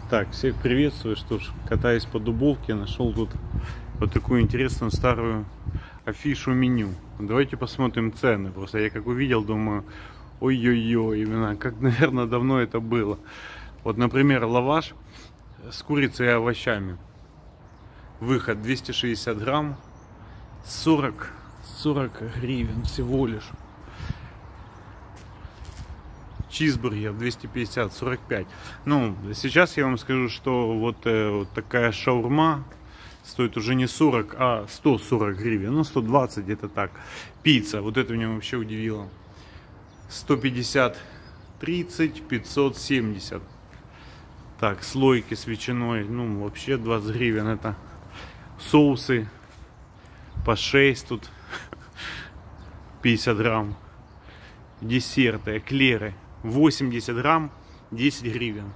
Так, всех приветствую. Что ж, катаясь по Дубовке, нашел тут вот такую интересную старую афишу меню. Давайте посмотрим цены. Просто я как увидел, думаю, ой-ой-ой, именно как, наверное, давно это было. Вот, например, лаваш с курицей и овощами. Выход 260 грамм, 40 гривен всего лишь. Чизбургер 250, 45. Ну, сейчас я вам скажу, что вот такая шаурма стоит уже не 40, а 140 гривен. Ну, 120 где-то так. Пицца, вот это меня вообще удивило. 150, 30, 570. Так, слойки с ветчиной, ну, вообще 20 гривен. Это соусы по 6 тут. 50 грамм. Десерты, эклеры. 80 грамм, 10 гривен.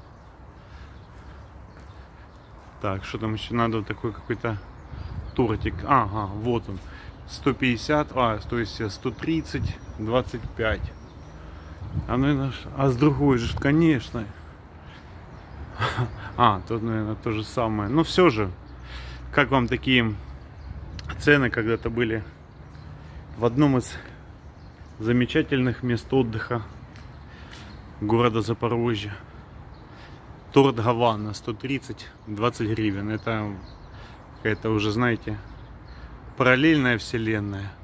Так, что там еще надо? Такой какой-то тортик. Ага, вот он. 150, то есть 130, 25. А с другой же, конечно. Тут, наверное, то же самое. Но все же, как вам такие цены когда-то были в одном из замечательных мест отдыха города Запорожья? Торт Гавана 130, 20 гривен. Это уже, знаете, параллельная вселенная.